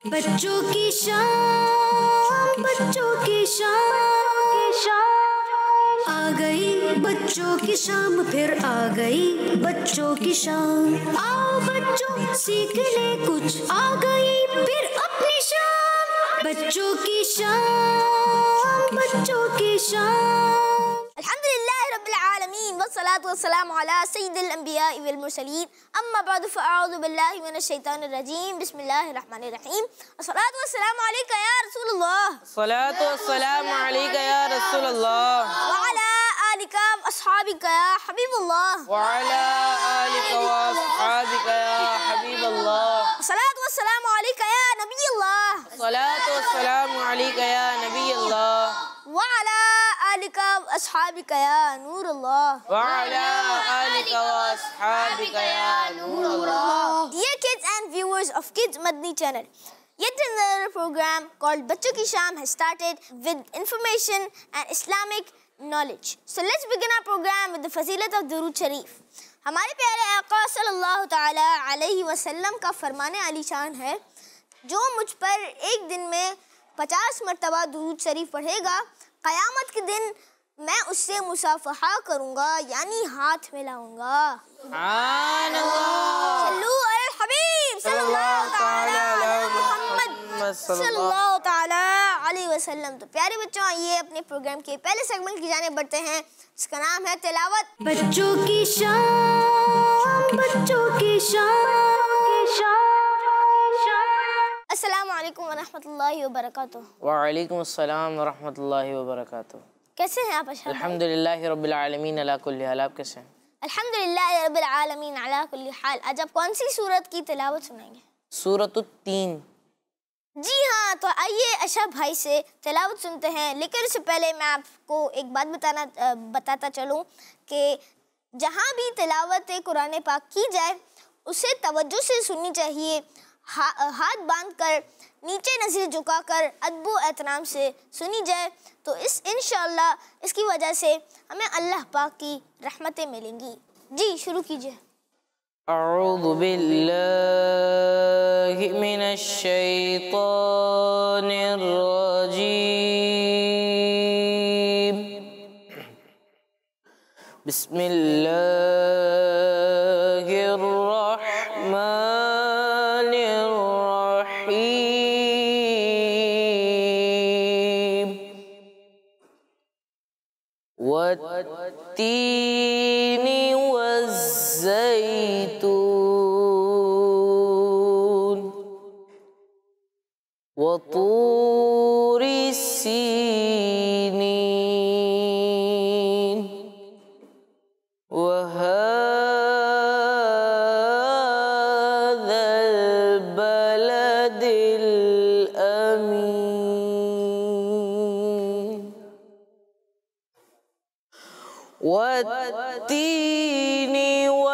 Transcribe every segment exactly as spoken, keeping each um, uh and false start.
बच्चों की शाम, बच्चों की शाम, आ गई बच्चों की शाम, फिर आ गई बच्चों की शाम। आओ बच्चों सीख ले कुछ, आ गई फिर अपनी शाम। बच्चों की शाम, बच्चों की शाम। अल्हम्दुलिल्लाह रब्बिल आलमीन वस्सलातु वस्सलामु अला सय्यिदिल अंबिया'i वल मुरसलीन अम्मा बअदु फ़अऊज़ु बिल्लाहि मिनश शैतानिर रजीम बिस्मिल्लाहिर रहमानिर रहीम अस्सलातु वस्सलामु अलैका या रसूलल्लाह अस्सलातु वस्सलामु अलैका या रसूलल्लाह व अला आलिका व अस्हाबिका या हबीबल्लाह व अला आलिका व अस्हाबिका या हबीबल्लाह अस्सलातु वस्सलामु अलैका या नबीयल्लाह अस्सलातु वस्सलामु अलैका या नबीयल्लाह व अला आलिका व अस्हाबिका या नूरल्लाह व अला आलिका व अस्हाबिका या नूरल्लाह। Dear kids and viewers of Kids Madni channel, yet another program called Bachcho Ki Sham has started with information and Islamic knowledge. So let's begin our program with the Fazilat of Durood Sharif. हमारे प्यारे आका सल्लल्लाहु ताला अलैहि वसल्लम का फरमाने आली शान है, जो मुझ पर एक दिन में पचास मरतबा दुरूद शरीफ पढ़ेगा, क़यामत के दिन मैं उससे मुसाफहा करूँगा, यानी हाथ मिलाऊंगा। सुभान अल्लाह। सल्लू अल हबीब सल्लल्लाहु ताला अला मुहम्मद सल्लल्लाहु ताला अलैहि वसल्लम। तो प्यारे बच्चों, आइए अपने प्रोग्राम के पहले सेगमेंट की जाने बढ़ते हैं, इसका नाम है तिलावत। बच्चों की शाम, बच्चों की शाम। अस्सलामु अलैकुम व रहमतुल्लाहि व बरकातुहू। व अलैकुम अस्सलाम व रहमतुल्लाहि व बरकातुहू। कैसे हैं आप? अल्हम्दुलिल्लाह रब्बिल आलमीन अला कुल्ली हाल। आप कैसे हैं? अल्हम्दुलिल्लाह रब्बिल आलमीन अला कुल्ली हाल। आज आप कौन सी सूरत की तिलावत सुनाएंगे? सूरतुत तीन। जी हाँ, तो आइए अशरफ भाई से तिलावत सुनते हैं। लेकिन इससे पहले मैं आपको एक बात बताना बताता चलूँ कि जहाँ भी तिलावत कुरान पाक की जाए, उसे तवज्जो से सुननी चाहिए। हा, हाथ बांध कर नीचे नज़र झुकाकर अदब एहतराम से सुनी जाए, तो इस इंशाअल्लाह इसकी वजह से हमें अल्लाह पाक की रहमतें मिलेंगी। जी शुरू कीजिए। अऊज़ु बिल्लाहि मिनश शैतानिर रजीम। बिस्मिल्लाहिर रहमानिर रहीम। वत्तीनि वज़्ज़ैतून वतूरि सीनीन वहाज़ल बलदिल अमीन। वत्तीनि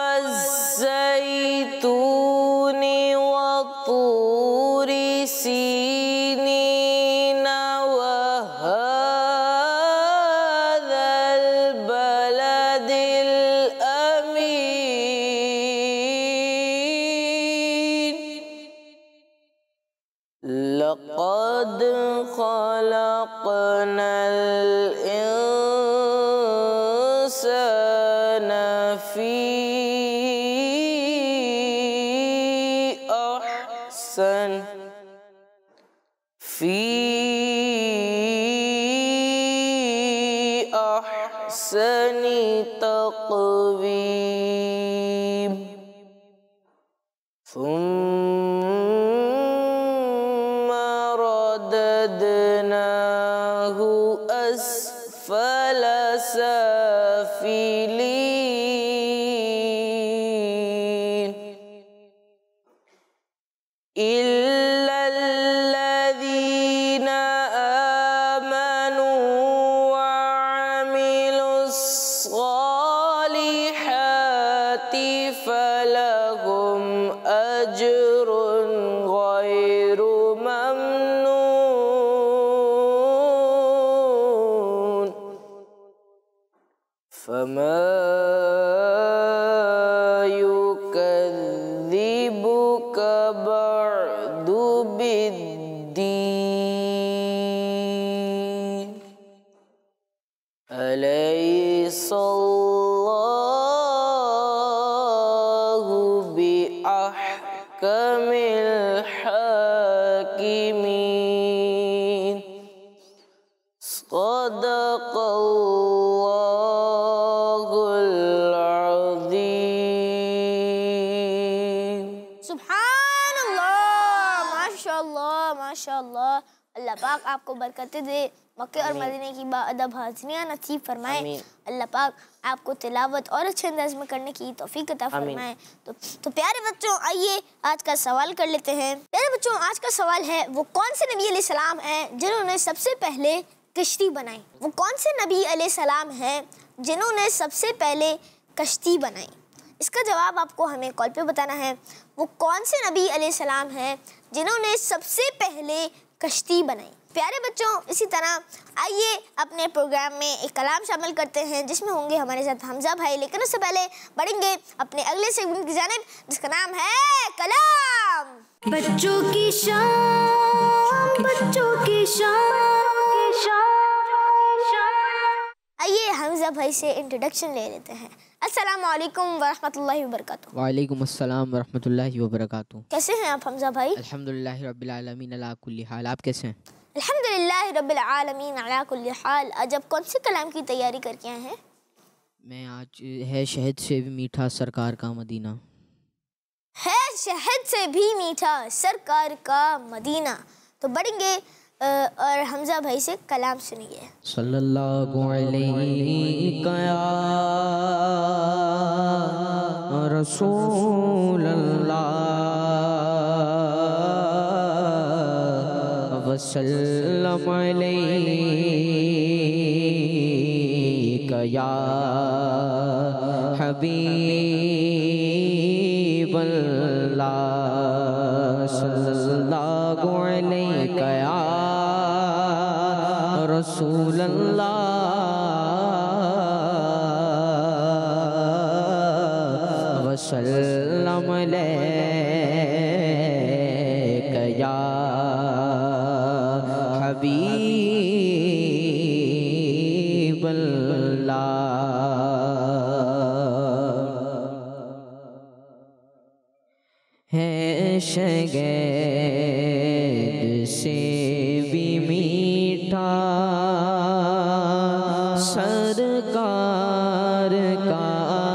वज़्ज़ैतूनि वतूरि सीनीन वहाज़ल बलदिल अमीन। लक़द ख़लक़नल इंसान फी अहसन फी अहसनि तक़वीम। सुम्मा रददनाहु अस्फल साफिलीन इल्लल्लज़ीना आमनू व अमिलुस्सालिहाति फलहुम अज्रुन गैरु ममनून। फमा युकज़्ज़िबुका बअदु बिद यौमिद्दीन। अलैहिस्सलाहु बिअहकमिल हाकिमीन। सदक़ल्लाहुल अज़ीम। सुभानअल्लाह, माशाअल्लाह माशाअल्लाह। अल्लाह पाक आपको बरकतें दे, मक्के और मदीने की बाअदब हाज़िरियाँ नसीब फरमाए। अल्लाह पाक आपको तिलावत और अच्छे अंदाज में करने की तौफीक अता फरमाए। तो तो प्यारे बच्चों, आइए आज का सवाल कर लेते हैं। प्यारे बच्चों, आज का सवाल है, वो कौन से नबी अलैहिस्सलाम हैं जिन्होंने सबसे पहले कश्ती बनाई? वो कौन से नबी अलैहिस्सलाम हैं जिन्होंने सबसे पहले कश्ती बनाई? इसका जवाब आपको हमें कॉल पे बताना है। वो कौन से नबी अलैहिस्सलाम हैं जिन्होंने सबसे पहले कश्ती बनाई? प्यारे बच्चों, इसी तरह आइए अपने प्रोग्राम में एक कलाम शामिल करते हैं जिसमें होंगे हमारे साथ हमजा भाई। लेकिन उससे पहले बढ़ेंगे अपने अगले सेगमेंट की जानिब जिसका नाम है कलाम। बच्चों की शाम, बच्चों की शाम। आइए हमजा भाई से इंट्रोडक्शन ले लेते हैं। अस्सलामु अलैकुम वरहमतुल्लाहि वबरकातुहू। वालेकुम अस्सलाम वरहमतुल्लाहि वबरकातुहू। कैसे हैं आप हमजा भाई? अल्हम्दुलिल्लाहि रब्बिल आलमीन अला कुल्ली हाल। आप कैसे हैं? अल्हम्दुलिल्लाहि रब्बिल आलमीन अला कुल्ली हाल। आज आप कौन से कलाम की तैयारी करके आए हैं? मैं आज है शहद से भी मीठा सरकार का मदीना। है शहद से भी मीठा सरकार का मदीना। तो बढ़ेंगे और हमजा भाई से कलाम सुनिए। सल्लल्लाहु अलैहि रसूलल्लाह वसल्लम अलैका या हबीबल्लाह। सल्लल्लाहु अलैका या रसूलल्लाह वसल्लम अलैका या हबीबल्लाह। है शहद से भी मीठा सरकार का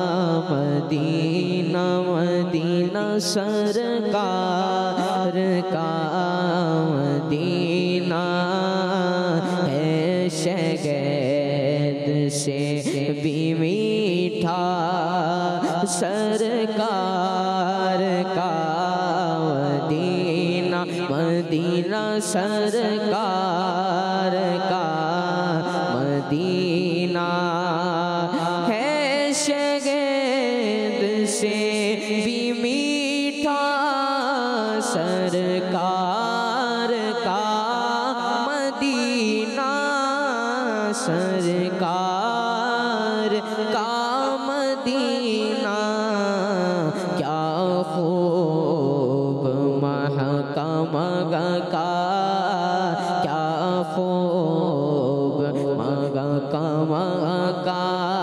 मदीना, मदीना सरकार का मदीना। है शहद से भी मीठा सरकार का मदीना, मदीना सरकार का मदीना। है शहद से भी मीठा सरकार का मदीना, सरकार का मदीना। क्या खूब महका महका, क्या खूब महका महका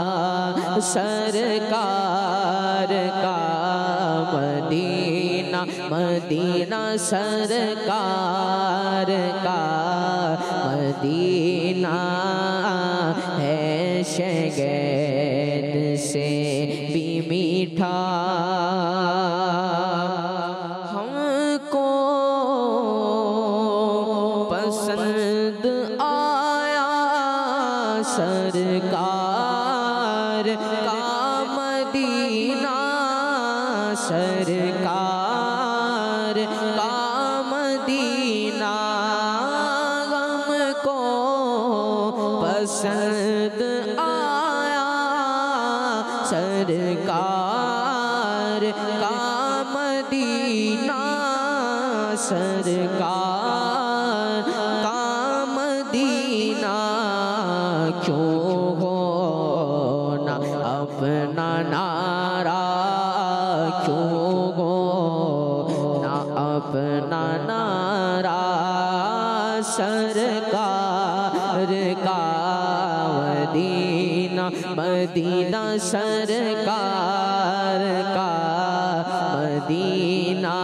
सरकार का मदीना, मदीना सरकार का मदीना। है शहद से भी मीठा। हमको पसंद आया सरकार का मदीना, सरकार का मदीना। हमको पसंद आया सरकार का मदीना, सरकार का मदीना। क्यों हो ना अपना नारा, क्यों हो ना अपना नारा सरकार का मदीना मदीना सरकार का मदीना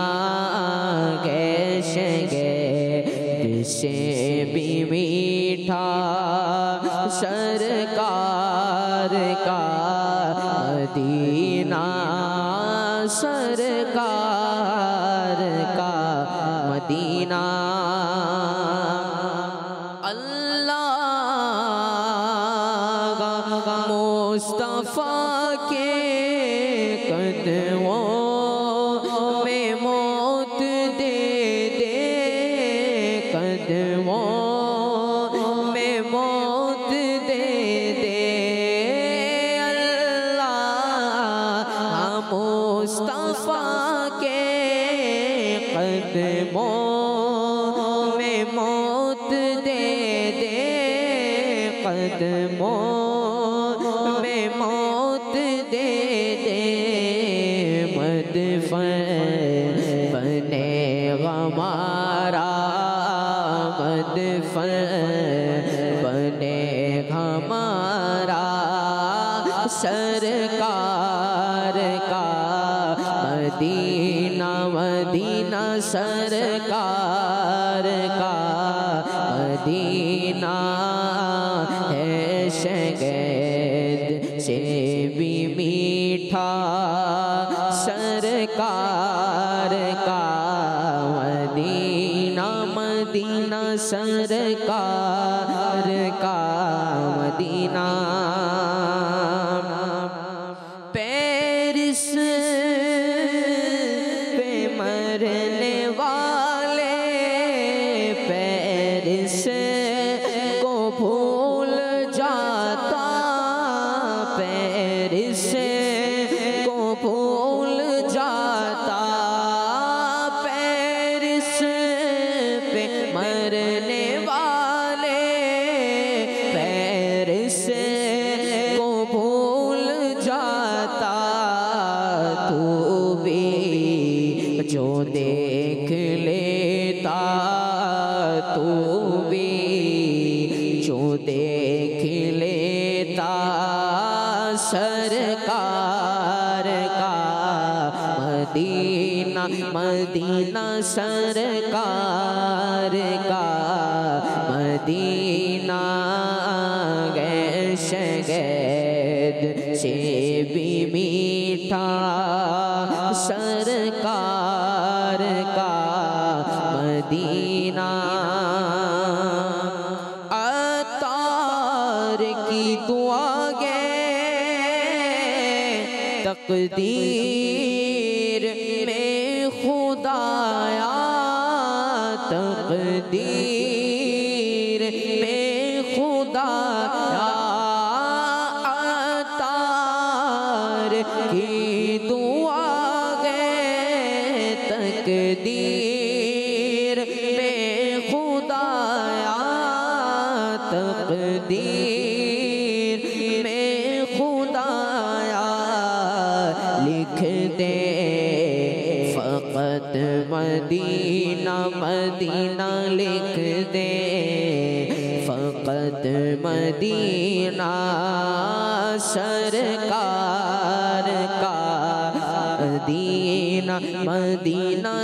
कैसे गए से भी मीठा सरकार का मदीना सरकार का मदीना अल्लाह मुस्तफा के कदमों में मौत दे दे कदमों में मौत दे दे अल्लाह मुस्तफा के कदमों में मौत दे दे कदमों में मौत दे दे मदफन बने हमारा मदफन बने हमारा सरकार का मदीना मदीना सरकार का मदीना है शगद से भी मीठा सरकार का मदीना मदीना सरकार का मदीना पेरिस पे मरने वाले पेरिस को भूल जाता पेरिस को भूल जाता पेरिस पे मरने वाले पेरिस को भूल जाता तू भी जो देख लेता तू भी जो देख लेता सरकार का मदीना मदीना सरकार का मदीना गए शगद से भी मीठा सरकार का मदीना अतार की दुआ गे तकदीर में खुदाया तकदीर में खुदाया अतार की दुआ गे तकदीर में खुदाया तकदीर में खुदाया लिख दे फकत मदीना मदीना लिख दे फकत मदीना सरकार का मदीना मदीना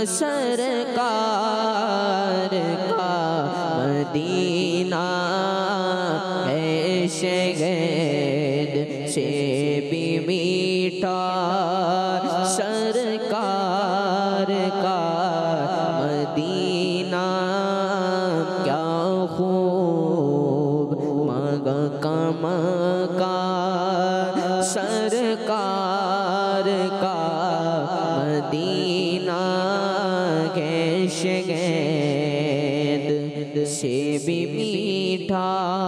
सरकार का मदीना है शगद से भी मीठा सरकार का मदीना क्या खूब मग कम का सरकार का मदीना के शगद से भी मीठा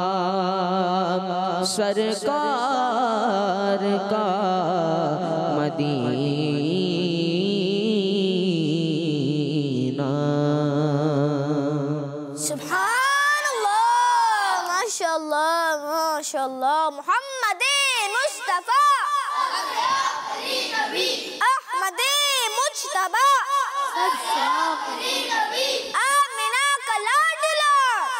सरकार का मदीना सुभानअल्लाह माशाअल्लाह माशाअल्लाह मोहम्मद मुस्तफा अहमद मुज्तबा आमिना का लाडला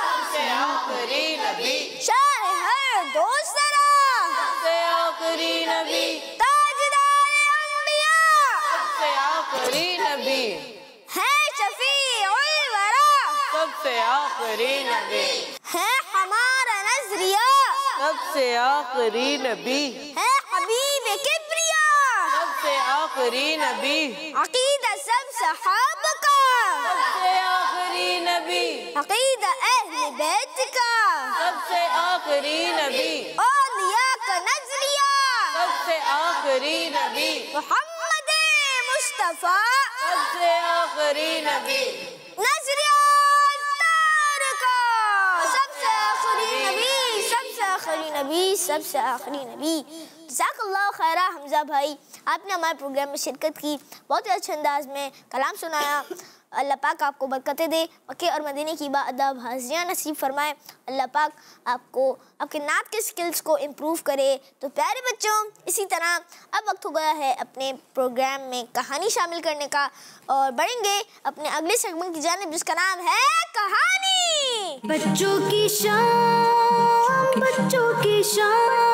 नबी, शाह हर दोस्तरा, सबसे आखिरी नबी, ताजदार अंबिया, सबसे आखिरी नबी, है शफीउल वरा, सबसे आखिरी नबी, है हमारा नजरिया, सबसे आखिरी नबी, है हबीब किब्रिया, सबसे आखिरी नबी, अकीदा सब सहाब का, सबसे आखिरी नबी, अकीदा अहले बैत का, सबसे आखिरी नबी, औलिया का नजरिया, सबसे आखिरी नबी, मोहम्मद मुस्तफा, सबसे आखिरी नबी, नजरिया तार का, सबसे आखिरी नबी, सबसे आखिरी नबी, सबसे आखिरी नबी। जज़ाकल्लाह खैरा हमजा भाई, आपने हमारे प्रोग्राम में शिरकत की, बहुत ही अच्छे अंदाज में कलाम सुनाया। अल्लाह पाक आपको बरकतें दे, मक्के और मदीने की बाअदब हाज़ियाँ नसीब फरमाए। अल्लाह पाक आपको आपके नात के स्किल्स को इम्प्रूव करे। तो प्यारे बच्चों, इसी तरह अब वक्त हो गया है अपने प्रोग्राम में कहानी शामिल करने का, और बढ़ेंगे अपने अगले सेगमेंट की जानिब जिसका नाम है कहानी। बच्चों की शान, बच्चों की शान।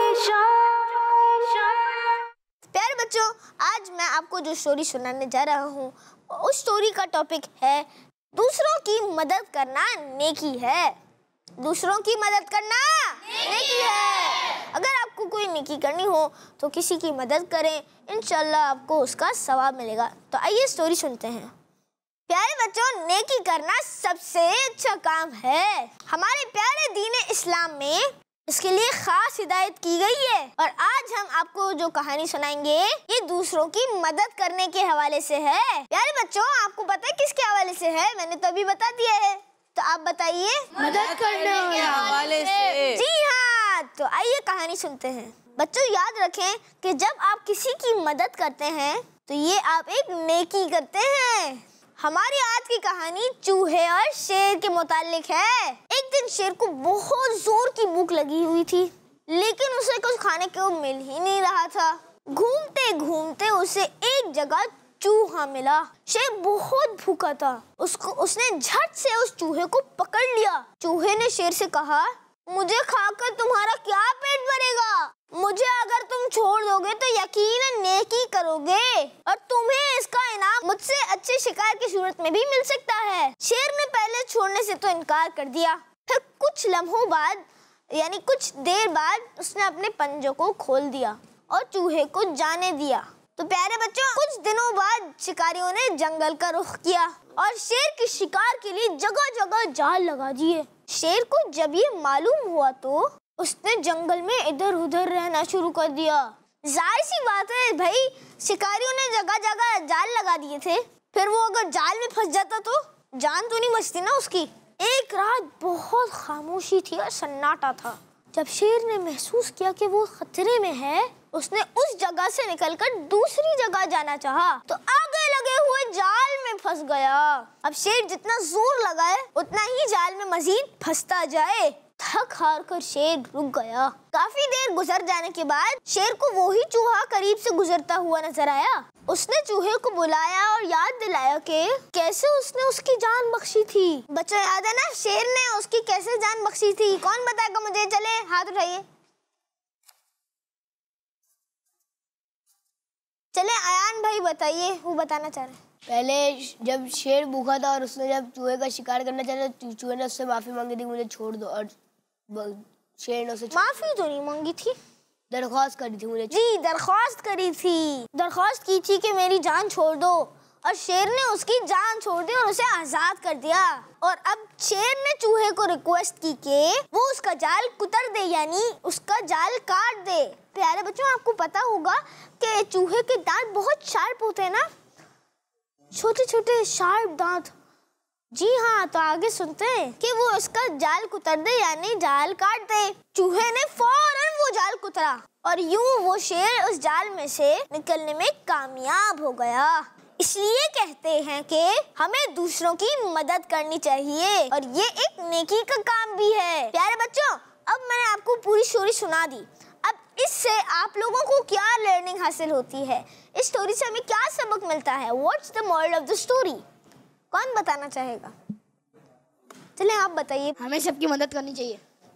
प्यारे बच्चों, आज मैं आपको जो स्टोरी सुनाने जा रहा हूँ उस स्टोरी का टॉपिक है दूसरों की मदद करना नेकी है। दूसरों की मदद करना नेकी है। अगर आपको कोई नेकी करनी हो तो किसी की मदद करें, इंशाल्लाह आपको उसका सवाब मिलेगा। तो आइए स्टोरी सुनते हैं। प्यारे बच्चों, नेकी करना सबसे अच्छा काम है। हमारे प्यारे दीन इस्लाम में इसके लिए खास हिदायत की गई है। और आज हम आपको जो कहानी सुनाएंगे ये दूसरों की मदद करने के हवाले से है। प्यारे बच्चों, आपको पता है किसके हवाले से है? मैंने तो अभी बता दिया है, तो आप बताइए। मदद करने के हवाले से। जी हाँ, तो आइए कहानी सुनते हैं। बच्चों, याद रखें कि जब आप किसी की मदद करते हैं तो ये आप एक नेकी करते हैं। हमारी आज की कहानी चूहे और शेर के मुतालिक है। एक दिन शेर को बहुत जोर की भूख लगी हुई थी, लेकिन उसे कुछ खाने को मिल ही नहीं रहा था। घूमते घूमते उसे एक जगह चूहा मिला। शेर बहुत भूखा था, उसको उसने झट से उस चूहे को पकड़ लिया। चूहे ने शेर से कहा, मुझे खाकर तुम्हारा क्या पेट भरेगा? मुझे अगर तुम छोड़ दोगे तो यकीनन नेकी करोगे और तुम्हें इसका इनाम मुझसे अच्छे शिकार की सूरत में भी मिल सकता है। शेर ने पहले छोड़ने से तो इनकार कर दिया। फिर कुछ लम्हों बाद यानी कुछ देर बाद उसने अपने पंजों को खोल दिया और चूहे को जाने दिया। तो प्यारे बच्चों, कुछ दिनों बाद शिकारियों ने जंगल का रुख किया और शेर के शिकार के लिए जगह जगह जाल लगा दिए। शेर को जब ये मालूम हुआ तो उसने जंगल में इधर उधर रहना शुरू कर दिया। जाहिर सी बात है भाई, शिकारियों ने जगह जगह जाल लगा दिए थे, फिर वो अगर जाल में फंस जाता तो जान तो नहीं बचती ना उसकी। एक रात बहुत खामोशी थी और सन्नाटा था। जब शेर ने महसूस किया कि वो खतरे में है, उसने उस जगह से निकलकर दूसरी जगह जाना चाहा, तो आगे लगे हुए जाल में फंस गया। अब शेर जितना जोर लगाए उतना ही जाल में मजीद फंसता जाए। थक हार कर शेर रुक गया। काफी देर गुजर जाने के बाद शेर को वही चूहा करीब से गुजरता हुआ नजर आया। उसने चूहे को बुलाया और याद दिलाया कि कैसे उसने उसकी जान बख्शी थी। बच्चों, याद है ना शेर ने उसकी कैसे जान बख्शी थी? कौन बताएगा मुझे? चले हाथ उठाइए। चले अयान भाई बताइए, वो बताना चाह रहे हैं। पहले जब शेर भूखा था और उसने जब चूहे का शिकार करना चाहा तो चूहे ने उससे माफी मांगी थी, मुझे छोड़ दो, और शेर ने उसे माफी तो नहीं मांगी थी, दरख्वास्त करी थी मुझे। जी, दरख्वास्त करी थी, दरख्वास्त की थी कि मेरी जान छोड़ दो, और शेर ने उसकी जान छोड़ दी और उसे आजाद कर दिया। और अब शेर ने चूहे को रिक्वेस्ट की कि वो उसका जाल कुतर दे, यानी उसका जाल काट दे। प्यारे बच्चों, आपको पता होगा कि चूहे के दांत बहुत शार्प होते हैं ना, छोटे छोटे शार्प दांत। जी हाँ, तो आगे सुनते हैं कि वो उसका जाल कुतर दे, यानी जाल काट दे। चूहे ने फौरन वो जाल कुतरा और यूं वो शेर उस जाल में से निकलने में कामयाब हो गया। इसलिए कहते हैं कि हमें दूसरों की मदद करनी चाहिए और ये एक नेकी का काम भी है। प्यारे बच्चों, अब मैंने आपको पूरी स्टोरी सुना दी। अब इससे आप लोगों को क्या लर्निंग हासिल होती है? इस स्टोरी से हमें क्या सबक मिलता है? What's the moral of the story? कौन बताना चाहेगा? चले आप बताइए। हमें सबकी मदद करनी चाहिए।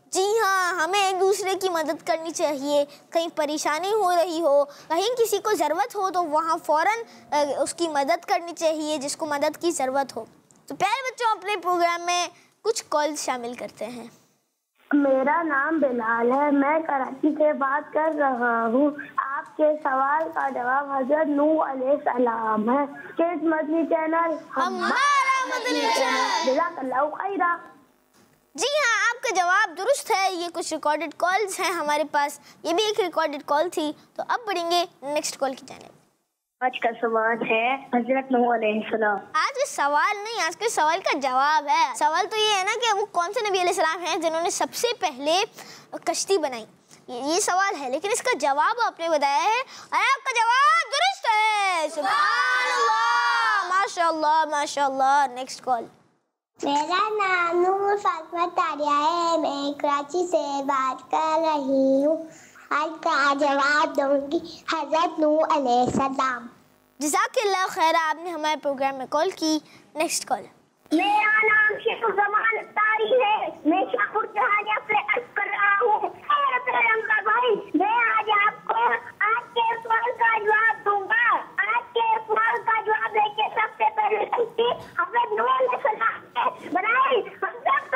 जी हाँ, हमें एक दूसरे की मदद करनी चाहिए। कहीं परेशानी हो रही हो, कहीं किसी को ज़रूरत हो तो वहाँ फ़ौरन उसकी मदद करनी चाहिए जिसको मदद की ज़रूरत हो। तो प्यारे बच्चों, अपने प्रोग्राम में कुछ कॉल शामिल करते हैं। मेरा नाम बिलाल है, मैं कराची से बात कर रहा हूँ। आपके सवाल का जवाब हजरत नूह अलैहिस्सलाम है। किस मदनी चैनल? हमारा मदनी चैनल। जज़ाकल्लाहु खैरा। जी हाँ, आपका जवाब दुरुस्त है। ये कुछ रिकॉर्डेड कॉल्स हैं हमारे पास, ये भी एक रिकॉर्डेड कॉल थी। तो अब बढ़ेंगे नेक्स्ट कॉल की जानिब। आज का सवाल है हजरत नूह अलैहिस्सलाम। आज के सवाल नहीं, आज के सवाल का जवाब है। सवाल तो ये है ना कि वो कौन से नबी अलैहिस्सलाम हैं जिन्होंने सबसे पहले कश्ती बनाई, ये, ये सवाल है। लेकिन इसका जवाब आपने बताया है और आपका जवाब दुरुस्त है। सुभान अल्लाह, माशाअल्लाह माशाअल्लाह। Next call. मेरा नाम नूर फातिमा तारिया है, मैं कराची से बात कर रही हूँ। आज का जवाब दूंगी हजरत नूह अलैहिस्सलाम। जज़ाकल्लाह खैर, आपने हमारे प्रोग्राम में कॉल की। Next call. मेरा नाम शेखुर जमान तारी है, मैं शाहपुर जहानिया से अर्ज कर रहा हूँ। और प्रियंका भाई, मैं आज आपको आज के सवाल का जवाब दूंगा। आज के सवाल का जवाब देके सबसे पहले कश्ती हजरत नूह अलैहिस्सलाम ने बनाई। हम सब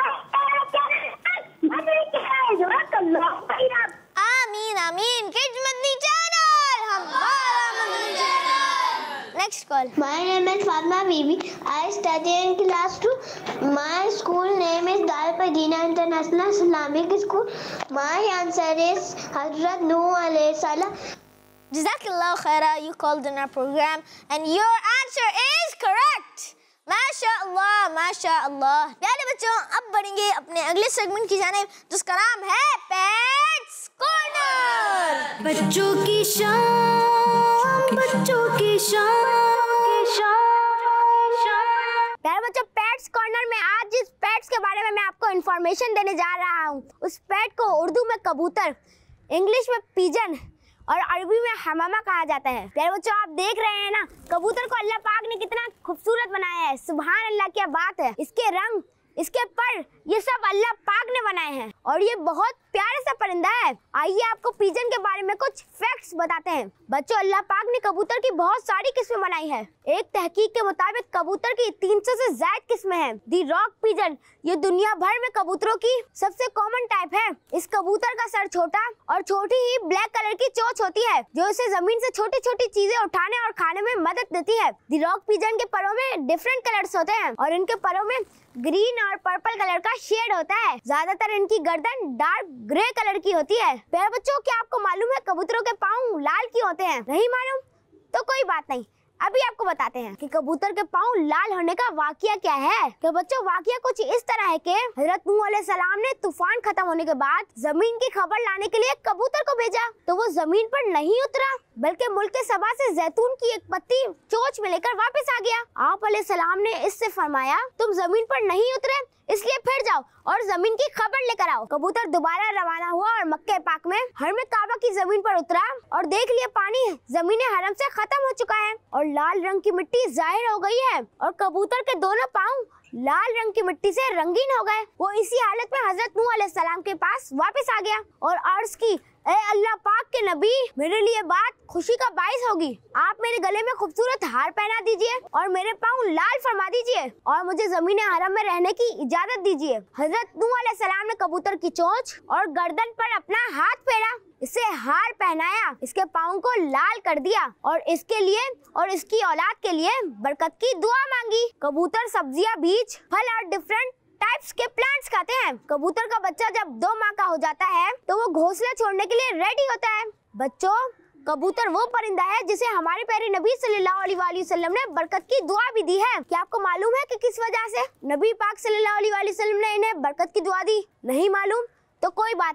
आमीन आमीन। किड्स मदनी चैनल, हमारा Madani channel. Next call. My name is Fatma Bibi. I study in class two. My school name is Dar Padina International Islamic School. My answer is Hazrat Noor alayhi salam. Jazakallah khaira, you called in our program and your answer is correct. माशाअल्लाह माशाअल्लाह। प्यारे बच्चों, अब बढ़ेंगे अपने अगले segment की जानिब जिसका नाम है पेट्स कॉर्नर। बच्चों की शान, बच्चों की शान। प्यारे बच्चों, पेट्स कॉर्नर में आज जिस पेट्स के बारे में मैं आपको इंफॉर्मेशन देने जा रहा हूँ, उस पेट को उर्दू में कबूतर, इंग्लिश में पिजन और अरबी में हमामा कहा जाता है। प्यारे बच्चों, आप देख रहे हैं ना, कबूतर को अल्लाह पाक ने कितना खूबसूरत बनाया है। सुभान अल्लाह, क्या बात है। इसके रंग, इसके पर, ये सब अल्लाह पाक ने बनाए हैं और ये बहुत प्यारे सा परिंदा है। आइए आपको पिजन के बारे में कुछ फैक्ट्स बताते हैं। बच्चों, अल्लाह पाक ने कबूतर की बहुत सारी किस्में बनाई है। एक तहकीक के मुताबिक कबूतर की तीन सौ से ज्यादा किस्में हैं। दी रॉक पिजन ये दुनिया भर में कबूतरों की सबसे कॉमन टाइप है। इस कबूतर का सर छोटा और छोटी ही ब्लैक कलर की चोंच होती है जो इसे जमीन से छोटी छोटी चीजें उठाने और खाने में मदद देती है। दी रॉक पिजन के परों में डिफरेंट कलर्स होते हैं और इनके परों में ग्रीन और पर्पल कलर का शेड होता है। ज्यादातर इनकी गर्दन डार्क ग्रे कलर की होती है। प्यारे बच्चों, क्या आपको मालूम है कबूतरों के पाँव लाल क्यों होते हैं? नहीं मालूम? तो कोई बात नहीं, अभी आपको बताते हैं कि कबूतर के पाँव लाल होने का वाकया क्या है। तो बच्चों, वाकया कुछ इस तरह है कि हजरत नूह अलैहिस्सलाम ने तूफान खत्म होने के बाद जमीन की खबर लाने के लिए कबूतर को भेजा, तो वो जमीन पर नहीं उतरा बल्कि मुल्क सबा से जैतून की एक पत्ती चोंच में लेकर वापस आ गया। आप अलैहिस्सलाम ने इससे फरमाया, तुम जमीन पर नहीं उतरे इसलिए फिर जाओ और जमीन की खबर लेकर आओ। कबूतर दोबारा रवाना हुआ और मक्के पाक में हरम काबा की जमीन पर उतरा और देख लिया पानी जमीन हरम से खत्म हो चुका है और लाल रंग की मिट्टी जाहिर हो गई है और कबूतर के दोनों पाँव लाल रंग की मिट्टी से रंगीन हो गए। वो इसी हालत में हजरत नूह अलैहिस्सलाम के पास वापस आ गया और अर्ज की, ए अल्लाह पाक के नबी, मेरे लिए बात खुशी का बाइस होगी। आप मेरे गले में खूबसूरत हार पहना दीजिए और मेरे पाँव लाल फरमा दीजिए और मुझे जमीन हरम में रहने की इजाजत दीजिए। हजरत नूह अलैहिस्सलाम ने कबूतर की चोंच और गर्दन पर अपना हाथ फेरा, इसे हार पहनाया, इसके पाँव को लाल कर दिया और इसके लिए और इसकी औलाद के लिए बरकत की दुआ मांगी। कबूतर सब्जियां, बीज, फल और डिफरेंट टाइप्स के प्लांट्स खाते हैं। कबूतर का बच्चा जब दो माह का हो जाता है तो वो घोंसला छोड़ने के लिए रेडी होता है। बच्चों, कबूतर वो परिंदा है जिसे हमारे प्यारे नबी सल्लल्लाहु अलैहि वसल्लम ने बरकत की दुआ भी दी है। क्या आपको मालूम है कि किस वजह से नबी पाक सल्लल्लाहु अलैहि वसल्लम ने इन्हें बरकत की दुआ दी? नहीं मालूम? तो कोई बात नहीं,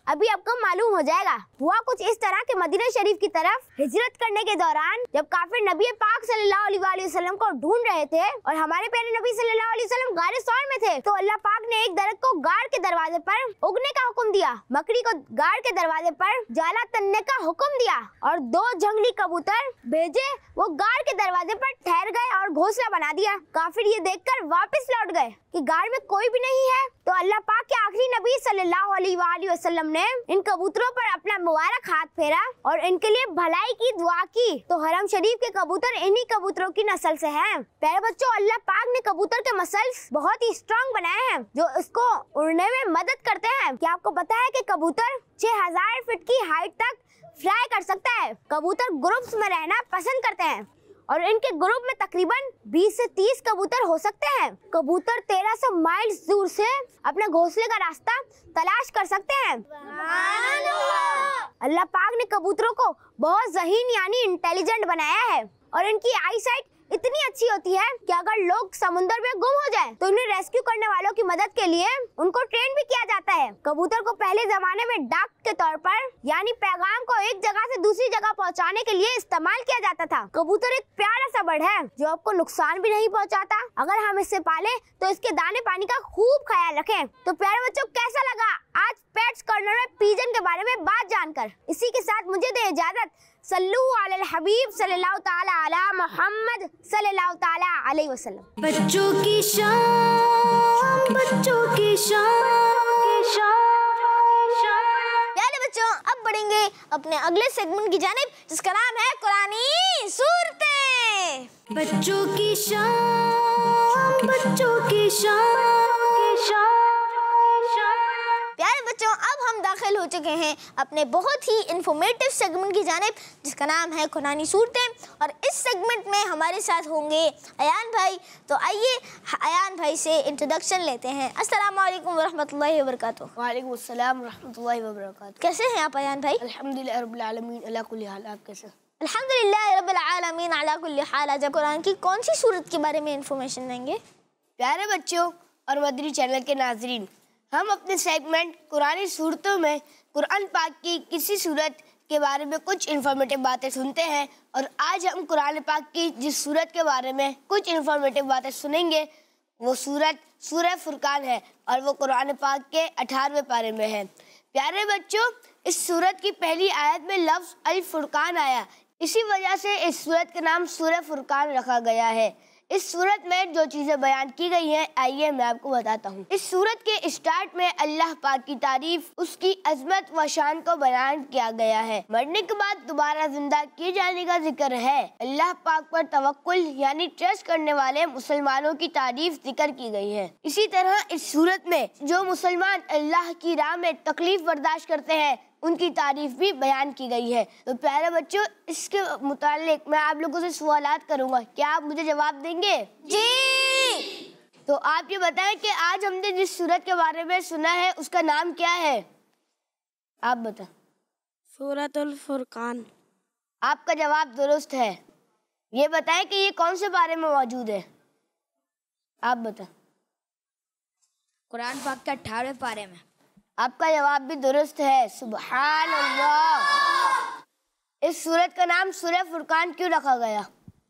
अभी आपको मालूम हो जाएगा। हुआ कुछ इस तरह के मदीना शरीफ की तरफ हिजरत करने के दौरान जब काफिर नबी पाक सल्लल्लाहु अलैहि वसल्लम को ढूंढ रहे थे और हमारे प्यारे नबी सल्लल्लाहु अलैहि वसल्लम गारे सौर में थे, तो अल्लाह पाक ने एक दरख्त को गाड़ के दरवाजे पर उगने का हुक्म दिया, मकड़ी को गाड़ के दरवाजे पर जाला तनने का हुक्म दिया और दो जंगली कबूतर भेजे, वो गाड़ के दरवाजे पर ठहर गए और घोंसला बना दिया। काफिर ये देखकर वापस लौट गए कि गाड़ में कोई भी नहीं है। तो अल्लाह पाक के आखिरी नबी सल्लल्लाहु अलैहि वसल्लम ने इन कबूतरों पर अपना मुबारक हाथ फेरा और इनके लिए भलाई की दुआ की। तो हरम शरीफ के कबूतर इन्हीं कबूतरों की नस्ल से हैं। प्यारे बच्चों, अल्लाह पाक ने कबूतर के मसल्स बहुत ही स्ट्रॉन्ग बनाए हैं जो इसको उड़ने में मदद करते हैं। क्या आपको पता है कि कबूतर छह हजार फीट की हाइट तक फ्लाई कर सकता है। कबूतर ग्रुप्स में रहना पसंद करते हैं और इनके ग्रुप में तकरीबन बीस से तीस कबूतर हो सकते हैं। कबूतर तेरह सौ माइल दूर से अपने घोंसले का रास्ता तलाश कर सकते हैं। अल्लाह पाक ने कबूतरों को बहुत ज़हीन यानी इंटेलिजेंट बनाया है और इनकी आई साइट इतनी अच्छी होती है कि अगर लोग समुद्र में गुम हो जाएं, तो इन्हें रेस्क्यू करने वालों की मदद के लिए उनको ट्रेन भी किया जाता है। कबूतर को पहले जमाने में डाक के तौर पर यानी पैगाम को एक जगह से दूसरी जगह पहुंचाने के लिए इस्तेमाल किया जाता था। कबूतर एक प्यारा सा बर्ड है जो आपको नुकसान भी नहीं पहुंचाता। अगर हम इससे पाले तो इसके दाने पानी का खूब ख्याल रखें। तो प्यारे बच्चों, कैसा लगा आज पेट्स कॉर्नर में पिजन के बारे में बात जानकर? इसी के साथ मुझे दे इजाजत। सल्लू अलल हबीब सल्लल्लाहु ताला अला मोहम्मद सल्लल्लाहु ताला अलैहि वसल्लम। बच्चों की शान, बच्चों की शान। प्यारे बच्चों, अब बढ़ेंगे अपने अगले सेगमेंट की जानिब जिसका नाम है कुरानी सूरतें। बच्चों की शान, बच्चों की शान। प्यारे बच्चों, अब हम दाखिल हो चुके हैं अपने बहुत ही इंफॉर्मेटिव सेगमेंट की जानिब जिसका नाम है कुरानी सूरतें और इस सेगमेंट में हमारे साथ होंगे अयान भाई। तो आइए अयान भाई से इंट्रोडक्शन लेते हैं। अस्सलाम वालेकुम वरहमतुल्लाहि वबरकातुहू। वालेकुम अस्सलाम वरहमतुल्लाहि वबरकातुहू। कैसे हैं आप अयान भाई? अल्हम्दुलिल्लाह रब्बिल आलमीन अला कुल्ली हाल। आप कैसे? अल्हम्दुलिल्लाह रब्बिल आलमीन अला कुल्ली हाल। आज कुरान की कौन सी सूरत के बारे में इंफॉर्मेशन देंगे? प्यारे बच्चों और मदनी चैनल के नाजरीन, हम अपने सेगमेंट कुरानी सूरतों में कुरान पाक की किसी सूरत के बारे में कुछ इन्फॉर्मेटिव बातें सुनते हैं और आज हम कुरान पाक की जिस सूरत के बारे में कुछ इन्फॉर्मेटिव बातें सुनेंगे वो सूरत सूरह फुरकान है और वो कुरान पाक के अठारहवें पारे में है। प्यारे बच्चों, इस सूरत की पहली आयत में लफ्ज़ अल फुरकान आया, इसी वजह से इस सूरत का नाम सूरह फुरकान रखा गया है। इस सूरत में जो चीज़ें बयान की गई हैं, आइए मैं आपको बताता हूँ। इस सूरत के स्टार्ट में अल्लाह पाक की तारीफ, उसकी अजमत व शान को बयान किया गया है। मरने के बाद दोबारा जिंदा किए जाने का जिक्र है। अल्लाह पाक पर तवक्कुल यानी ट्रस्ट करने वाले मुसलमानों की तारीफ जिक्र की गई है। इसी तरह इस सूरत में जो मुसलमान अल्लाह की राह में तकलीफ बर्दाश्त करते हैं उनकी तारीफ भी बयान की गई है। तो प्यारे बच्चों, इसके मुतालिक मैं आप लोगों से सवालात करूंगा, क्या आप मुझे जवाब देंगे? जी। तो आप ये बताएं कि आज हमने जिस सूरत के बारे में सुना है उसका नाम क्या है? आप बताएं। सूरतुल फुरकान। आपका जवाब दुरुस्त है। ये बताएं कि ये कौन से बारे में मौजूद है? आप बताएं। कुरान पाक के अठारहवें पारे में। आपका जवाब भी दुरुस्त है। सुभान अल्लाह। इस सूरत का नाम सूरह फुरकान क्यों रखा गया?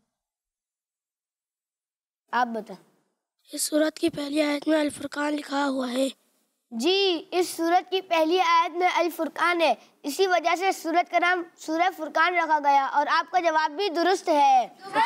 आप बताएं। इस सूरत की पहली आयत में अल फुरकान लिखा हुआ है। जी, इस सूरत की पहली आयत में अल फुरकान है, इसी वजह से इस सूरत का नाम सूरह फुरकान रखा गया और आपका जवाब भी दुरुस्त है।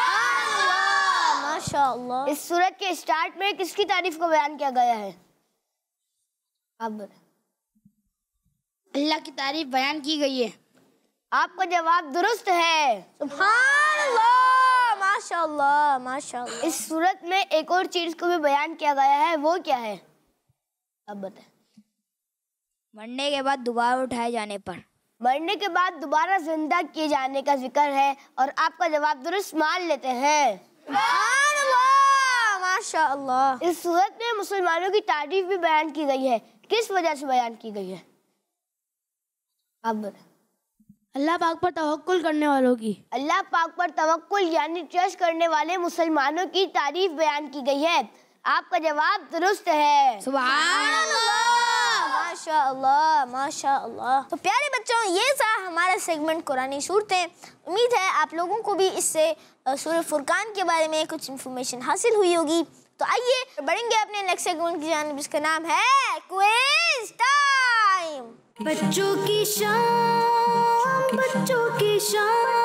माशाअल्लाह। इस सूरत के स्टार्ट में किसकी तारीफ को बयान किया गया है? आप बताएं। अल्लाह की तारीफ बयान की गई है। आपका जवाब दुरुस्त है। सुभान अल्लाह, माशाअल्लाह माशाअल्लाह। इस सूरत में एक और चीज को भी बयान किया गया है, वो क्या है? अब बताएं। मरने के बाद दोबारा उठाए जाने पर। मरने के बाद दोबारा जिंदा किए जाने का जिक्र है और आपका जवाब दुरुस्त मान लेते हैं। सुभान अल्लाह, माशाअल्लाह। इस सूरत में मुसलमानों की तारीफ भी बयान की गई है, किस वजह से बयान की गई है? आप बताएं। अल्लाह पाक पर तवक्कुल करने वालों की। अल्लाह पाक पर तवक्कुल यानी ट्रस्ट करने वाले मुसलमानों की तारीफ बयान की गई है। आपका जवाब दुरुस्त है। सुभान अल्लाह। माशाअल्लाह माशाअल्लाह। तो प्यारे बच्चों, ये था हमारा सेगमेंट कुरानी सूरतें। उम्मीद है आप लोगों को भी इससे सूरह फुरकान के बारे में कुछ इन्फॉर्मेशन हासिल हुई होगी। तो आइए बढ़ेंगे अपने नेक्स्ट सेगमेंट की जानिब, जिसका नाम है क्विज टाइम। बच्चों की शाम, बच्चों की शाम।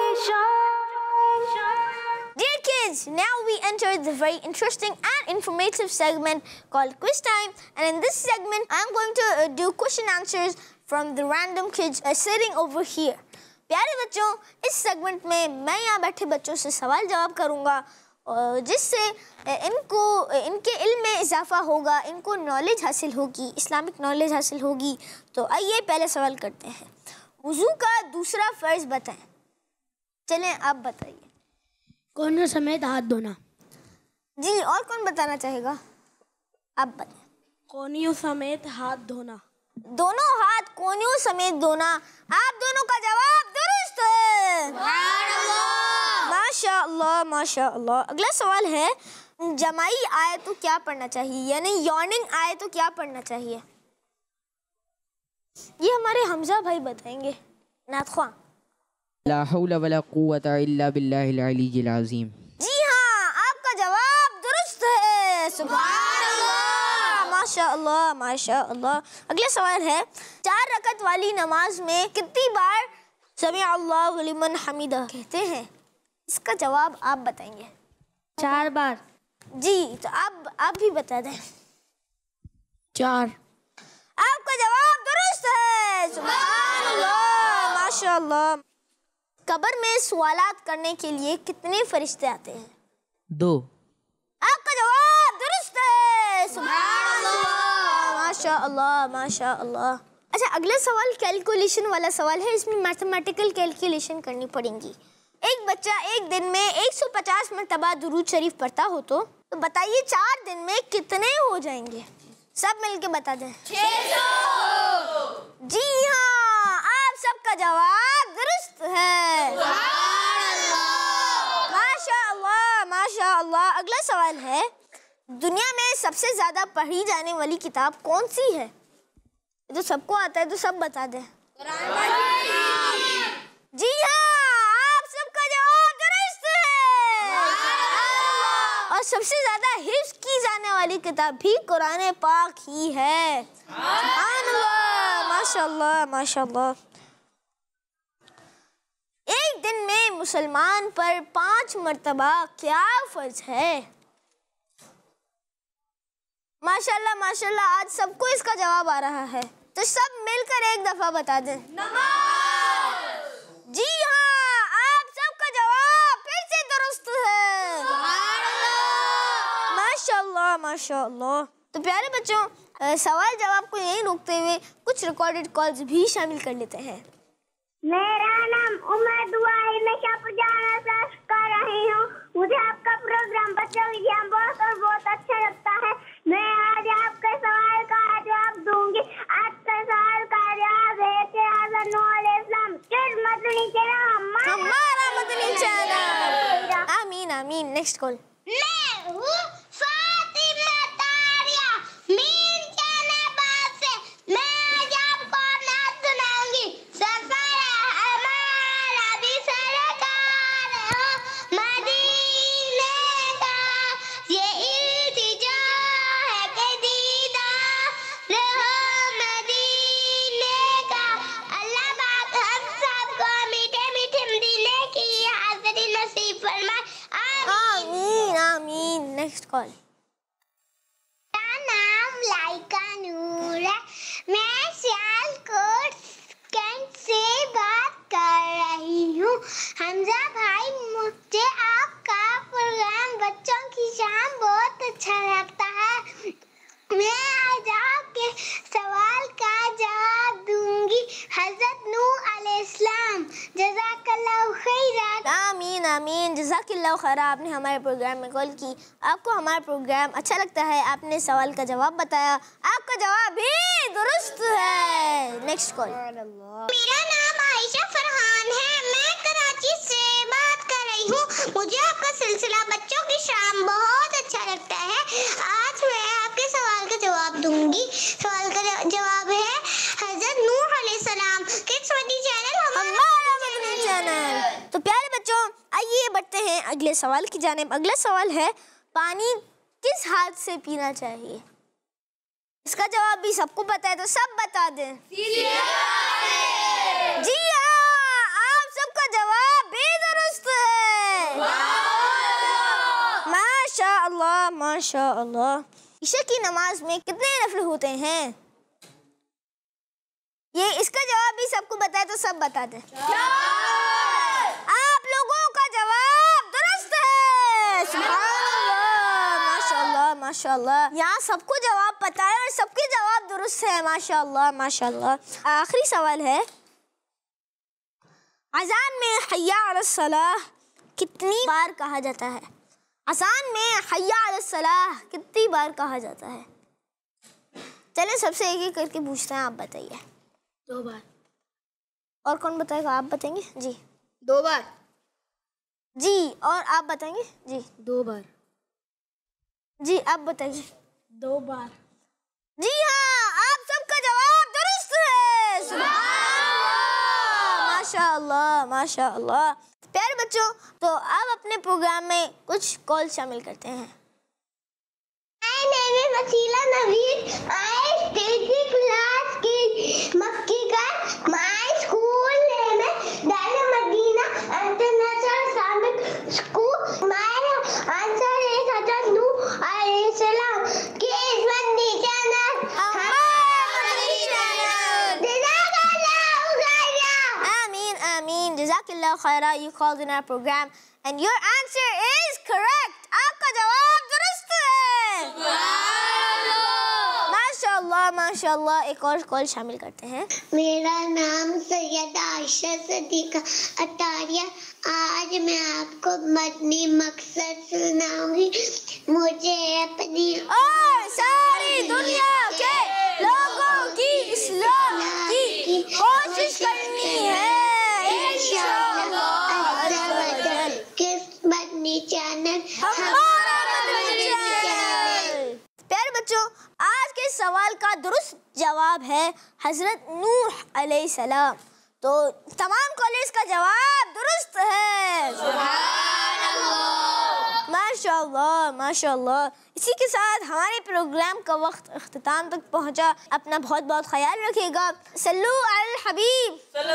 Dear kids, now we enter the very interesting and informative segment called Quiz Time. And in this segment, I'm going to uh, do question answers from the random kids uh, sitting over here. प्यारे बच्चों, इस segment में मैं यहाँ बैठे बच्चों से सवाल जवाब करूँगा, जिससे इनको इनके इल्म में इजाफा होगा, इनको नॉलेज हासिल होगी, इस्लामिक नॉलेज हासिल होगी। तो आइए पहले सवाल करते हैं। वुज़ू का दूसरा फ़र्ज़ बताएं। चलें आप बताइए। कोहनियों समेत हाथ धोना। जी, और कौन बताना चाहेगा? आप बताएं। कोहनियों समेत हाथ धोना। दोनों हाथ कोहनियों समेत धोना। आप दोनों का जवाब दुरुस्त है। माशाअल्लाह माशाअल्लाह। अगला सवाल है, जमाई आए तो क्या पढ़ना चाहिए, यानी यॉर्निंग आए तो क्या पढ़ना चाहिए? ये हमारे हमजा भाई बताएंगे। नाथख्वा। ला हौला वला कुव्वता इल्ला बिल्लाहिल अलीय्यिल अज़ीम। जी हाँ, आपका जवाब दुरुस्त है। सुभानअल्लाह माशाअल्लाह माशाअल्लाह। अगला सवाल है, चार रकत वाली नमाज में कितनी बार समी अल्लाहु लिमन हमीदा कहते हैं? इसका जवाब आप बताएंगे। चार बार। जी, तो आप आप भी बता दें। चार। आपका जवाब दुरुस्त है। सुभानअल्लाह माशाअल्लाह। कब्र में सवालात करने के लिए कितने फरिश्ते आते हैं? दो। आपका जवाब दुरुस्त है। सुभानअल्लाह माशाअल्लाह माशाअल्लाह। अच्छा, अगला सवाल कैलकुलेशन वाला सवाल है। इसमें मैथमेटिकल कैलकुलेशन करनी पड़ेगी। एक बच्चा एक दिन में एक सौ पचास मरतबा दुरूद शरीफ पढ़ता हो तो, तो बताइए चार दिन में कितने हो जाएंगे? सब मिलके बता दें। छह सौ। जी हाँ, आप सबका जवाब दुरुस्त है। माशाअल्लाह माशाअल्लाह। अगला सवाल है, दुनिया में सबसे ज्यादा पढ़ी जाने वाली किताब कौन सी है? जो सबको आता है तो सब बता दें। जी हाँ, आप सबका जवाब दुरुस्त है। और सबसे ज्यादा हिफ्ज की जाने वाली किताब भी कुरान पाक ही है। सुभानअल्लाह माशाअल्लाह माशाअल्लाह। एक दिन में मुसलमान पर पांच मर्तबा क्या फर्ज है? माशाअल्लाह माशाअल्लाह, आज सबको इसका जवाब आ रहा है। तो सब मिलकर एक दफा बता दें। जी हाँ, आप सबका जवाब फिर से दुरुस्त है। माशाअल्लाह माशाअल्लाह। तो प्यारे बच्चों, सवाल जवाब को यहीं रोकते हुए कुछ रिकॉर्डेड कॉल्स भी शामिल कर लेते हैं। मेरा नाम उमर दुआ है, मैं शाहपुरजाना से कर रही हूँ। मुझे आपका प्रोग्राम बच्चों की जान बहुत और बहुत अच्छा लगता है। मैं आज आपके सवाल का जवाब दूंगी। आज का सवाल का जवाब है कि हज़रत नूह अलैहिस्सलाम किस मदनी चैनल? हमारा मदनी चैनल। आमीन आमीन। Next call. मैं हूँ फातिमा तारिया, मीन जैनाबाद से। मैं आज आपको नात सुनाऊंगी। सफर हमारा भी सरकार हो मदीने का, ये इल्तिजा है कि दीदार हो मदीने का। अल्लाह पाक हम सबको मीठे मीठे मदीने की हाज़िरी नसीब फरमाए। आमीन आमीन। Next call. मेरा नाम लाइका नूर है, मैं सियालकोट कैंट से बात कर रही हूँ। हमजा भाई, मुझे आपका प्रोग्राम बच्चों की शाम बहुत अच्छा लगता है। मैं आज आपके सवाल का जवाब दूंगी। हज़रत नूह अलैहिस्सलाम। जज़ाकल्लाहु खैरन। आमीन आमीन। जज़ाकल्लाहु खैरा। आपने हमारे प्रोग्राम में कॉल की, आपको हमारा प्रोग्राम अच्छा लगता है, आपने सवाल का जवाब बताया, आपका जवाब भी दुरुस्त है। Next call. मेरा नाम आयशा फरहान है, मैं कराची से बात कर रही हूँ। मुझे आपका सिलसिला बच्चों की शाम बहुत अच्छा लगता है। आज मैं आपके सवाल का जवाब दूंगी। सवाल का जवाब है हजरत नूह अलैहिस्सलाम। किड्स मदनी चैनल हमारा मदनी चैनल। तो प्यारे बच्चों, आइए बढ़ते हैं अगले सवाल की जानिब। अगला सवाल है, पानी किस हाथ से पीना चाहिए? इसका जवाब भी सबको पता है, तो सब बता दें। जी हाँ, आप सबका जवाब बेदुरुस्त है। माशा अल्लाह, माशा अल्लाह। ईशा की नमाज में कितने नफल होते हैं? ये इसका जवाब भी सबको पता है, तो सब बता दें। आप लोगों का जवाब दुरुस्त है। सुभान अल्लाह, माशाअल्लाह, माशाअल्लाह। यहाँ सबको जवाब पता है और सबके जवाब दुरुस्त है। माशाअल्लाह, माशाअल्लाह। आखिरी सवाल है, अज़ान में हय्या अलस सलाह कितनी बार कहा जाता है? अज़ान में हय्या अलस सलाह कितनी बार कहा जाता है? चलिए सबसे एक एक करके पूछते हैं, आप बताइए। दो बार। और कौन बताएगा? आप बताएंगे जी। दो बार। जी, और आप बताएंगे जी। दो बार। जी, आप बताइए। दो बार। जी हाँ, आप सबका जवाब दुरुस्त है। सुभान माशाअल्लाह, माशाअल्लाह। प्यारे बच्चों, तो अब अपने प्रोग्राम में कुछ कॉल शामिल करते हैं। My name is वसीला नवीद। I study class की मक्की का। My school name is Darul Madina international Islamic school. My answer is हज़रत नूह अलैहिस्सलाम। किड्स मदनी चैनल हमारा मदनी चैनल। जज़ाकल्लाहु खैरा। Ameen, ameen. Jazakallah khaira. You called in our program and your answer is correct. आपका जवाब दुरुस्त है। माशाअल्लाह, माशाअल्लाह। एक और कॉल शामिल करते हैं। मेरा नाम सैयदा आयशा सदीका अतारिया। आज मैं आपको मदनी मकसद सुनाऊंगी। मुझे अपनी और सारी दुनिया के लोगों की इस्लाह की कोशिश करनी है इंशाअल्लाह। किस मदनी चैनल हमारा मदनी चैनल। प्यारे बच्चों, आज के सवाल का दुरुस्त जवाब है हजरत नूह अलैहिस्सलाम। तो तमाम कॉलेज का जवाब दुरुस्त है। सुभान अल्लाह, माशाअल्लाह, माशाअल्लाह। इसी के साथ हमारे प्रोग्राम का वक्त अख्तिताम तक पहुंचा। अपना बहुत बहुत ख्याल रखिएगा। सल्लु अल हबीब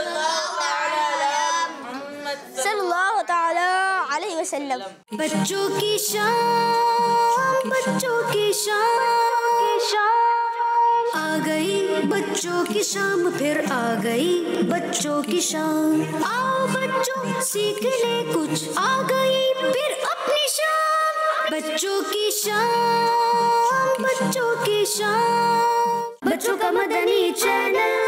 सल्लल्लाहु तआला अलैहि वसल्लम। बच्चों की शाम, बच्चों की शाम आ गई, बच्चों की शाम फिर आ गई, बच्चों की शाम। आओ बच्चों सीख ले कुछ, आ गई फिर अपनी शाम। बच्चों की शाम, बच्चों की शाम, बच्चों का मदनी चैनल।